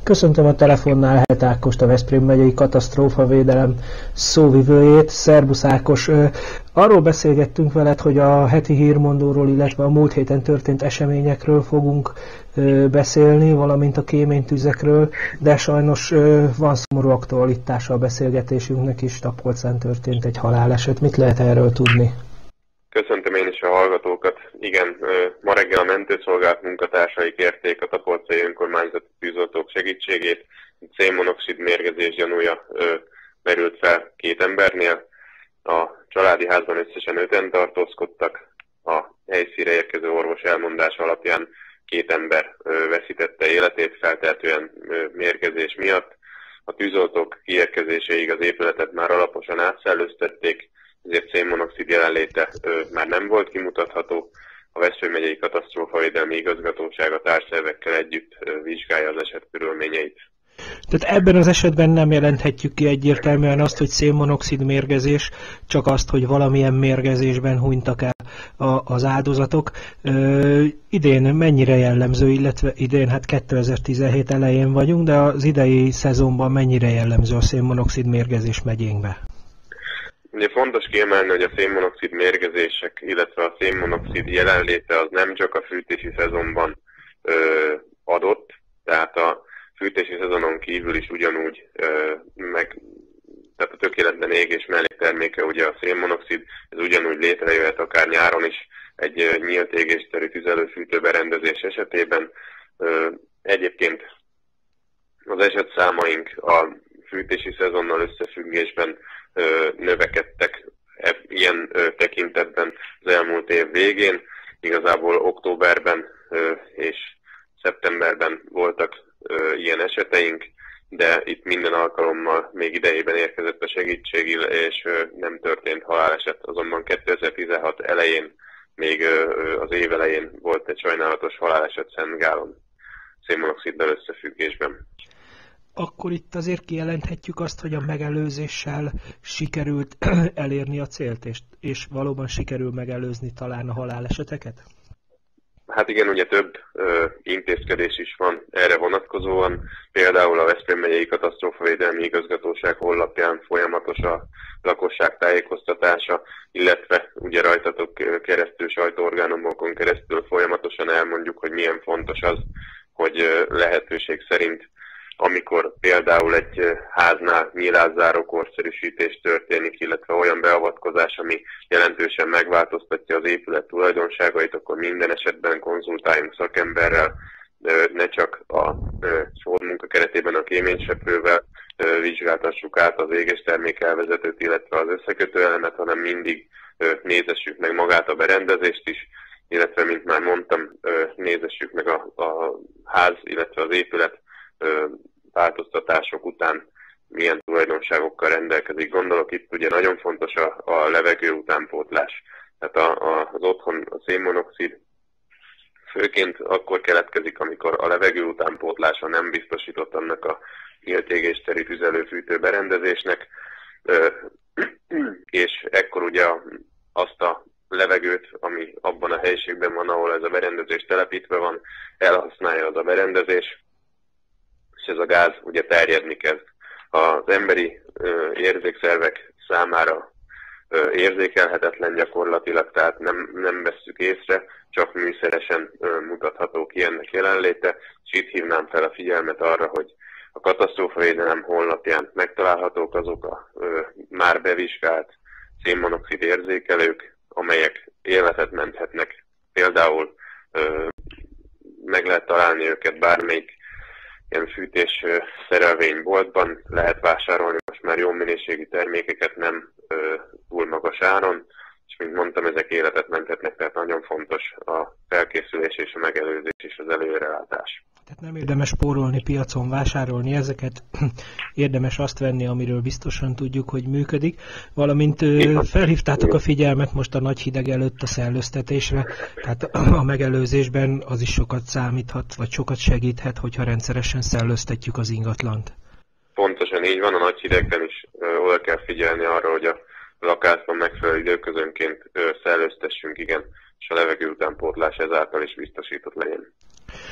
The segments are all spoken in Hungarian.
Köszöntöm a telefonnál Helt Ákost, a Veszprém megyei katasztrófavédelem szóvivőjét. Szerbusz Ákos, arról beszélgettünk veled, hogy a heti hírmondóról, illetve a múlt héten történt eseményekről fogunk beszélni, valamint a kéménytüzekről, de sajnos van szomorú aktualitása a beszélgetésünknek is, Tapolcán történt egy haláleset. Mit lehet erről tudni? Köszöntöm én is a hallgatókat. Igen, ma reggel a mentőszolgálat munkatársai kérték a tapolcai önkormányzati tűzoltók segítségét. Szénmonoxid mérgezés gyanúja merült fel 2 embernél. A családi házban összesen 5-en tartózkodtak. A helyszínre érkező orvos elmondása alapján 2 ember veszítette életét feltehetően mérgezés miatt. A tűzoltók kiérkezéséig az épületet már alaposan átszellőztették, ezért szénmonoxid jelenléte már nem volt kimutatható. A Veszprém megyei katasztrófavédelmi igazgatóság a társszervekkel együtt vizsgálja az eset körülményeit. Tehát ebben az esetben nem jelenthetjük ki egyértelműen azt, hogy szénmonoxid mérgezés, csak azt, hogy valamilyen mérgezésben hunytak el az áldozatok. Idén mennyire jellemző, illetve idén, hát 2017 elején vagyunk, de az idei szezonban mennyire jellemző a szénmonoxid mérgezés megyénkbe? Ugye fontos kiemelni, hogy a szénmonoxid mérgezések, illetve a szénmonoxid jelenléte az nem csak a fűtési szezonban adott, tehát a fűtési szezonon kívül is ugyanúgy, tehát a tökéletlen égés mellékterméke ugye a szénmonoxid, ez ugyanúgy létrejöhet akár nyáron is egy nyílt égésterű tüzelőfűtőberendezés esetében. Egyébként az esetszámaink a fűtési szezonnal összefüggésben növekedtek ilyen tekintetben az elmúlt év végén. Igazából októberben és szeptemberben voltak ilyen eseteink, de itt minden alkalommal még idejében érkezett a segítség, és nem történt haláleset. Azonban 2016 elején, még az év elején volt egy sajnálatos haláleset Szentgálon szénmonoxiddal összefüggésben. Akkor itt azért kijelenthetjük azt, hogy a megelőzéssel sikerült elérni a célt, és valóban sikerül megelőzni talán a haláleseteket? Hát igen, ugye több intézkedés is van erre vonatkozóan. Például a Veszprém megyei katasztrófavédelmi igazgatóság honlapján folyamatos a lakosság tájékoztatása, illetve ugye rajtatok keresztül, sajtóorgánumokon keresztül folyamatosan elmondjuk, hogy milyen fontos az, hogy lehetőség szerint, amikor például egy háznál nyílászáró korszerűsítés történik, illetve olyan beavatkozás, ami jelentősen megváltoztatja az épület tulajdonságait, akkor minden esetben konzultáljunk szakemberrel, ne csak a szórmunka keretében a kéményseprővel vizsgáltassuk át az égéstermék elvezetőt, illetve az összekötő elemet, hanem mindig nézessük meg magát a berendezést is, illetve, mint már mondtam, nézessük meg a ház, illetve az épület változtatások után milyen tulajdonságokkal rendelkezik. Gondolok itt ugye nagyon fontos a levegő utánpótlás. Tehát az otthon a szénmonoxid főként akkor keletkezik, amikor a levegő utánpótlása nem biztosított annak a nyílt égésterű tüzelőfűtő berendezésnek, és ekkor ugye azt a levegőt, ami abban a helyiségben van, ahol ez a berendezés telepítve van, elhasználja az a berendezés, és ez a gáz ugye terjedni kezd. Az emberi érzékszervek számára érzékelhetetlen gyakorlatilag, tehát nem vesszük észre, csak műszeresen mutatható ki ennek jelenléte, és itt hívnám fel a figyelmet arra, hogy a katasztrófavédelem honlapján megtalálhatók azok a már bevizsgált szénmonoxid érzékelők, amelyek életet menthetnek. Például meg lehet találni őket bármelyik ilyen fűtés szerelvényboltban, lehet vásárolni most már jó minőségi termékeket, nem túl magas áron, és mint mondtam, ezek életet menthetnek, tehát nagyon fontos a felkészülés és a megelőzés és az előrelátás. Tehát nem érdemes spórolni, piacon vásárolni ezeket, érdemes azt venni, amiről biztosan tudjuk, hogy működik, valamint felhívtátok a figyelmet most a nagy hideg előtt a szellőztetésre, tehát a megelőzésben az is sokat számíthat, vagy sokat segíthet, hogyha rendszeresen szellőztetjük az ingatlant. Pontosan így van, a nagy hidegben is oda kell figyelni arra, hogy a lakásban megfelelő időközönként szellőztessünk, igen, és a levegő utánpótlás ezáltal is biztosított legyen.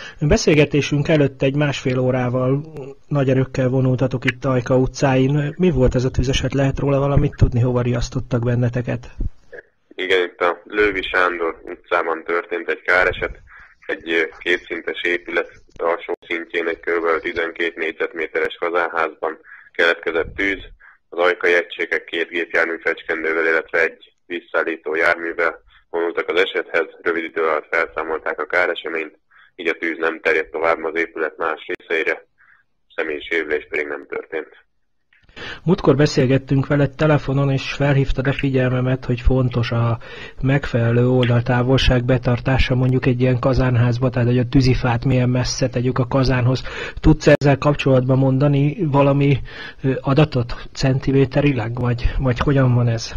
Beszélgetésünk előtt egy másfél órával nagy erőkkel vonultatok itt Ajka utcáin. Mi volt ez a tűzeset? Lehet róla valamit tudni, hova riasztottak benneteket? Igen, itt a Lővi Sándor utcában történt egy káreset. Egy kétszintes épület alsó szintjén egy kb. 12 négyzetméteres kazánházban keletkezett tűz. Az ajkai egységek 2 gépjármű fecskendővel, illetve egy vízszállító járművel vonultak az esethez. Rövid idő alatt felszámolták a káreseményt, így a tűz nem terjedt tovább az épület más részeire, személyi sérülés pedig nem történt. Múltkor beszélgettünk veled telefonon, és felhívtad a figyelmemet, hogy fontos a megfelelő oldaltávolság betartása mondjuk egy ilyen kazánházba, tehát hogy a tűzifát milyen messze tegyük a kazánhoz. Tudsz ezzel kapcsolatban mondani valami adatot centiméterileg, vagy hogyan van ez?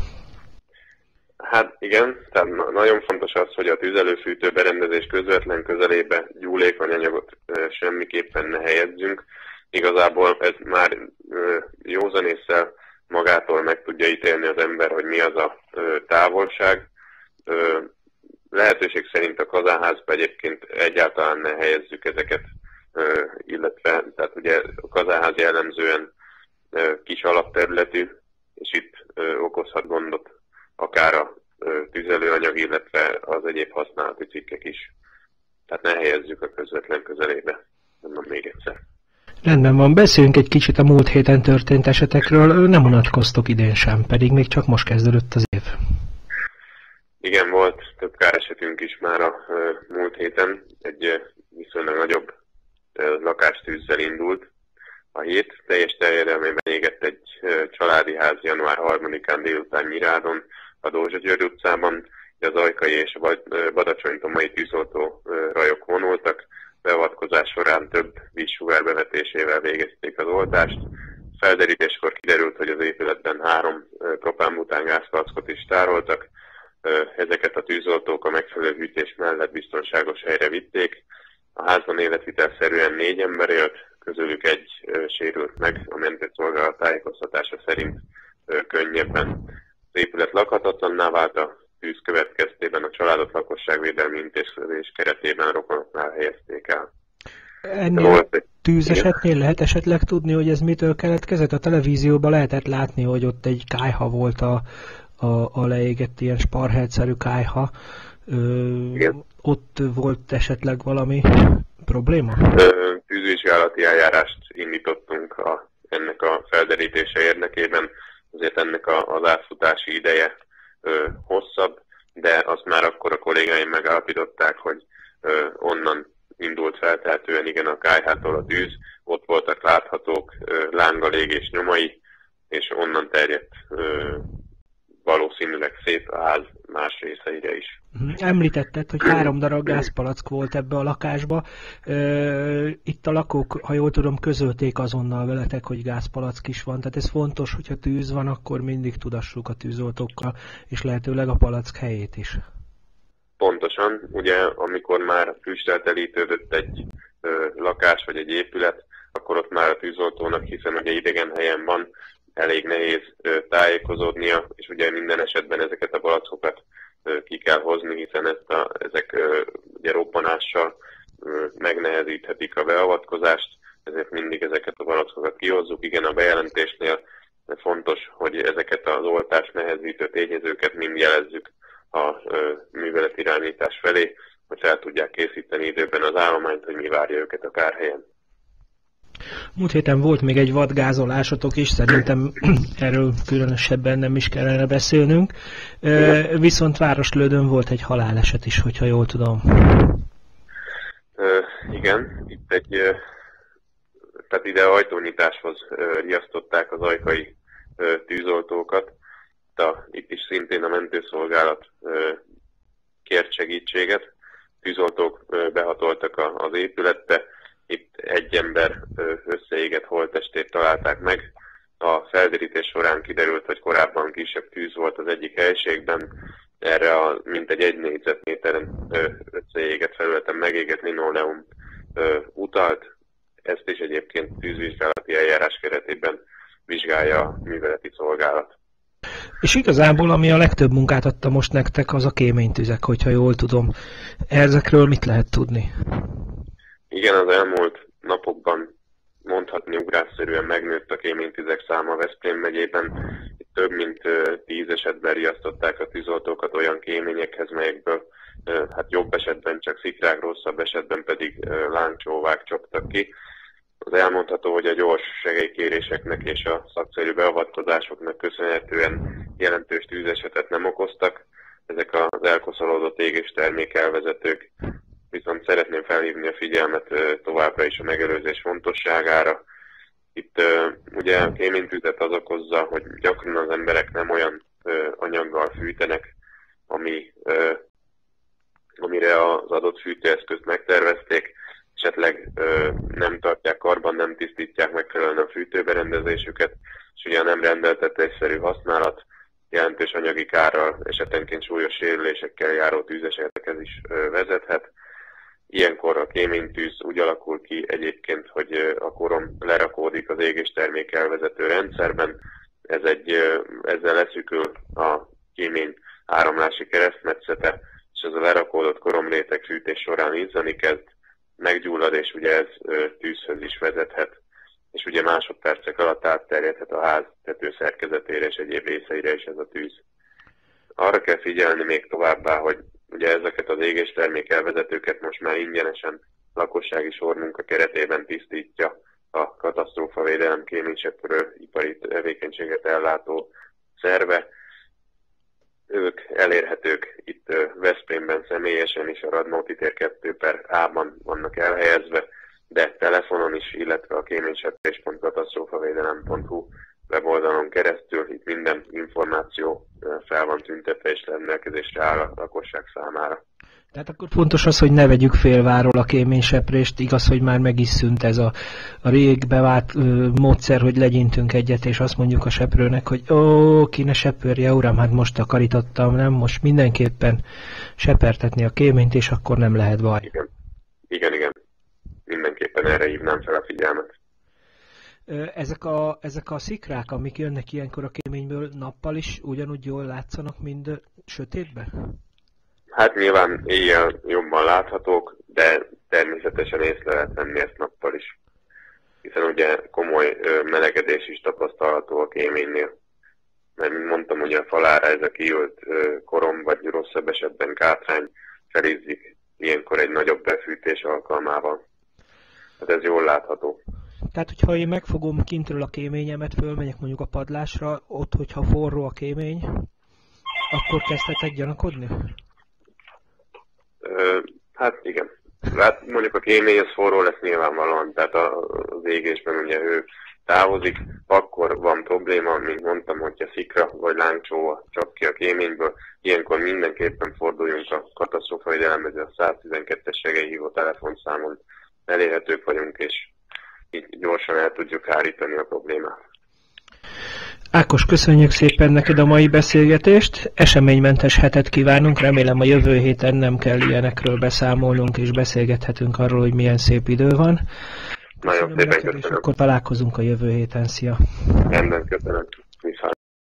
Hát igen, tehát nagyon fontos az, hogy a tüzelőfűtő berendezés közvetlen közelébe gyúlékony anyagot semmiképpen ne helyezzünk. Igazából ez már józanésszel magától meg tudja ítélni az ember, hogy mi az a távolság. Lehetőség szerint a kazánházba egyébként egyáltalán ne helyezzük ezeket, illetve tehát ugye a kazánház jellemzően kis alapterületű, és itt okozhat gondot akár a tüzelőanyag, illetve az egyéb használati cikkek is. Tehát ne helyezzük a közvetlen közelébe. Mondom még egyszer. Rendben van, beszéljünk egy kicsit a múlt héten történt esetekről. Nem unatkoztok idén sem, pedig még csak most kezdődött az év. Igen, volt több káresetünk is már a múlt héten. Egy viszonylag nagyobb lakástűzzel indult. A hét teljes terjedelmében égett egy családi ház január 3-án délután Nyirádon, a Dózsa György utcában. Az ajkai és a badacsonytomai tűzoltó rajok vonultak. Beavatkozás során több vízsugár bevetésével végezték az oltást. Felderítéskor kiderült, hogy az épületben 3 propánbután gázpalackot is tároltak. Ezeket a tűzoltók a megfelelő hűtés mellett biztonságos helyre vitték. A házban életvitelszerűen 4 ember élt, közülük 1 sérült meg, a mentőszolgálat tájékoztatása szerint könnyebben. Az épület lakhatatlanná vált, a tűz következtében a családot lakosságvédelmi intézkedés keretében rokonoknál helyezték el. Ennél tűzesetnél lehet esetleg tudni, hogy ez mitől keletkezett? A televízióban lehetett látni, hogy ott egy kályha volt a leégett ilyen sparhelszerű kályha. Ott volt esetleg valami probléma? Tűzvizsgálati eljárást indítottunk ennek a felderítése érdekében, azért ennek az átfutási ideje hosszabb, de azt már akkor a kollégáim megállapították, hogy onnan indult feltehetően igen a kályhától a tűz, ott voltak láthatók lángalégés nyomai, és onnan terjedt valószínűleg szét a ház más részeire is. Említetted, hogy 3 darab gázpalack volt ebbe a lakásba. Itt a lakók, ha jól tudom, közölték azonnal veletek, hogy gázpalack is van. Tehát ez fontos, hogyha tűz van, akkor mindig tudassuk a tűzoltókkal, és lehetőleg a palack helyét is. Pontosan. Ugye, amikor már füsttel telítődött egy lakás vagy egy épület, akkor ott már a tűzoltónak, hiszen ugye idegen helyen van, elég nehéz tájékozódnia, és ugye minden esetben ezeket a palackokat ki kell hozni, hiszen ezek ugye robbanással megnehezíthetik a beavatkozást, ezért mindig ezeket a palackokat kihozzuk. Igen, a bejelentésnél fontos, hogy ezeket az oltást nehezítő tényezőket mind jelezzük a műveletirányítás felé, hogy fel tudják készíteni időben az állományt, hogy mi várja őket a kárhelyen. Múlt héten volt még egy vadgázolásotok is, szerintem erről különösebben nem is kellene beszélnünk. Viszont Városlődön volt egy haláleset is, hogyha jól tudom. Igen, itt tehát ide ajtónyitáshoz riasztották az ajkai tűzoltókat. Itt is szintén a mentőszolgálat kért segítséget. Tűzoltók behatoltak az épületbe. Itt 1 ember összeégett holttestét találták meg. A felderítés során kiderült, hogy korábban kisebb tűz volt az egyik helyiségben. Erre a mintegy 1 négyzetméteren összeégett felületen megégett linoleum utalt. Ezt is egyébként tűzvizsgálati eljárás keretében vizsgálja a műveleti szolgálat. És igazából, ami a legtöbb munkát adta most nektek, az a kéménytüzek, hogyha jól tudom. Ezekről mit lehet tudni? Igen, az elmúlt napokban mondhatni ugrásszerűen megnőtt a kéménytüzek száma Veszprém megyében. Itt több mint 10 esetben riasztották a tűzoltókat olyan kéményekhez, melyekből hát jobb esetben csak szikrák, rosszabb esetben pedig lángcsóvák csaptak ki. Az elmondható, hogy a gyors segélykéréseknek és a szakszerű beavatkozásoknak köszönhetően jelentős tűzesetet nem okoztak. Ezek az elkoszolódott égéstermék elvezetők, viszont szeretném felhívni a figyelmet továbbra is a megelőzés fontosságára. Itt ugye a kéménytüzet az okozza, hogy gyakran az emberek nem olyan anyaggal fűtenek, amire az adott fűtőeszközt megtervezték, esetleg nem tartják karban, nem tisztítják megfelelően a fűtőberendezésüket, és ugye a nem rendeltetésszerű használat jelentős anyagi kárral, esetenként súlyos sérülésekkel járó tűzesetekhez is vezethet. Ilyenkor a kéménytűz úgy alakul ki egyébként, hogy a korom lerakódik az égéstermék elvezető rendszerben. Ezzel leszűkül a kémény áramlási keresztmetszete, és ez a lerakódott koromréteg fűtés során izzani kezd, meggyullad, és ugye ez tűzhöz is vezethet, és ugye másodpercek alatt átterjedhet a ház tetőszerkezetére és egyéb részeire is ez a tűz. Arra kell figyelni még továbbá, hogy ugye ezeket az égéstermék elvezetőket most már ingyenesen lakossági sormunka keretében tisztítja a katasztrófavédelem kéményseprő ipari tevékenységet ellátó szerve. Ők elérhetők itt Veszprémben személyesen is, a Radnóti tér 2/A-ban vannak elhelyezve, de telefonon is, illetve a kéményseprés.katasztrófavédelem.hu weboldalon keresztül itt minden információ fel van tüntetve és rendelkezésre áll a lakosság számára. Tehát akkor fontos az, hogy ne vegyük félváról a kéményseprést, igaz, hogy már meg is szűnt ez a rég bevált módszer, hogy legyintünk egyet, és azt mondjuk a seprőnek, hogy ki ne seprője, uram, hát most takarítottam, nem? Most mindenképpen sepertetni a kéményt, és akkor nem lehet baj. Igen. Mindenképpen erre hívnám fel a figyelmet. Ezek a szikrák, amik jönnek ilyenkor a kéményből, nappal is ugyanúgy jól látszanak, mint sötétben? Hát nyilván éjjel jobban láthatók, de természetesen észre lehet venni ezt nappal is. Hiszen ugye komoly melegedés is tapasztalható a kéménynél. Mert mint mondtam, ugye a falára ez a kiült korom, vagy rosszabb esetben kátrány felizzik ilyenkor egy nagyobb befűtés alkalmával. Hát ez jól látható. Tehát, hogyha én megfogom kintről a kéményemet, fölmegyek mondjuk a padlásra, ott, hogyha forró a kémény, akkor kezdhetek gyanakodni? Hát igen. Hát mondjuk a kémény az forró lesz nyilvánvalóan, tehát az égésben ugye hő távozik, akkor van probléma, mint mondtam, hogyha szikra vagy lángcsóva csap ki a kéményből, ilyenkor mindenképpen forduljunk a katasztrófavédelembe, a 112-es segélyhívó telefonszámon elérhetők vagyunk, és így gyorsan el tudjuk hárítani a problémát. Ákos, köszönjük szépen neked a mai beszélgetést, eseménymentes hetet kívánunk, remélem a jövő héten nem kell ilyenekről beszámolnunk, és beszélgethetünk arról, hogy milyen szép idő van. Nagyon szépen köszönöm. És akkor találkozunk a jövő héten, szia! Rendben, köszönöm. Viszont.